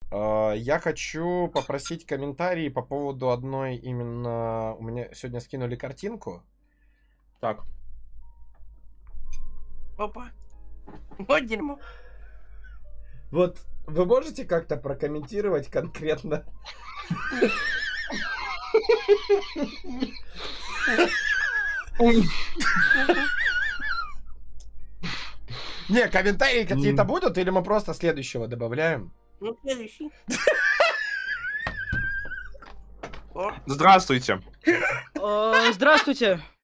Я хочу попросить комментарии по поводу одной именно... У меня сегодня скинули картинку. Так. Опа. Вот дерьмо. Вот вы можете как-то прокомментировать конкретно? Не, комментарии какие-то будут, или мы просто следующего добавляем? Ну, следующий. О, Здравствуйте. Здравствуйте.